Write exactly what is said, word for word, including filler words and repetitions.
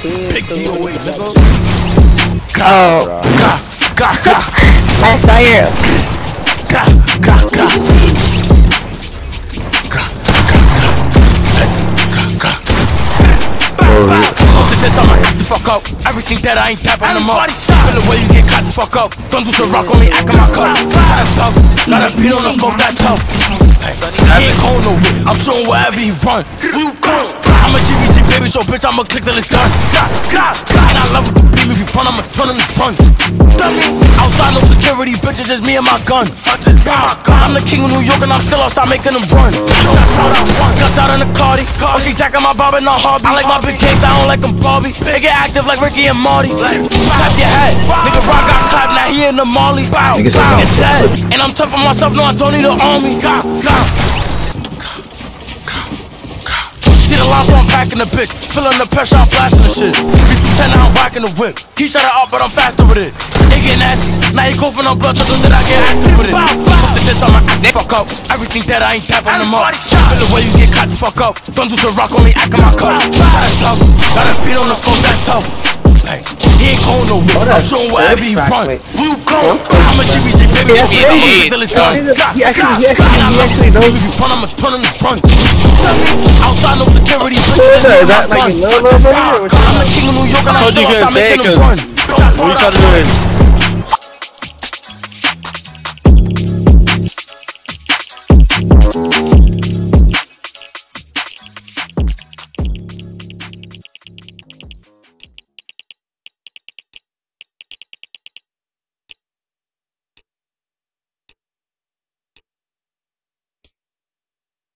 Big D O A, nigga. Oh. Ga, ga, ga. I saw your. Ga, ga, ga. Ga, ga, ga. Hey, ga, ga. Look at this, I'ma act the fuck up. Everything that I ain't tapping them up. Feel the way you get caught the fuck up. Don't do some rock on me, act in my cup. Got a tough, got a beat on the scope, that's tough. Hey, he ain't going nowhere, I'm showing wherever he run. I'm a G B G baby, so bitch, I'ma click till it's done. And I love it to beat me if you front, I'ma turn him in front. Outside, no security, bitches, just me and my gun. I'm the king of New York and I'm still outside making them run. Got out in the Cardi, oh, she jacking my bob and not hobby. I like my bitch gangsta, I don't like them Barbie. They get active like Ricky and Marty. Tap your head, nigga Rock got clapped, now he in the Molly. Bow, bow, get dead. And I'm tough on myself, no I don't need an army. Go, go. See the line, so I'm packing the bitch. Feeling the pressure, I'm blasting the shit. three two ten, now I'm rocking the whip. He shut it up, but I'm faster with it. They get nasty. Now he coughing on blood, so that I get active with it. Fuck this, I'ma act the fuck up. Everything that I ain't tapping them up. Feel the way you get caught the fuck up. Don't do some rock on me, act in my cup. That's tough. Got a beat on the scope, that's tough. Like, he ain't going nowhere. I'm showing wherever he run. Where you go? I'm a G B G baby, so I'm gonna till it's done. He actually, he actually, he actually knows. If you front, I'ma turn him in front. Outside, no security, bitches, Is that like a little, little, little? I'm the king of New York and I'm still outside making them run. What are you trying to do?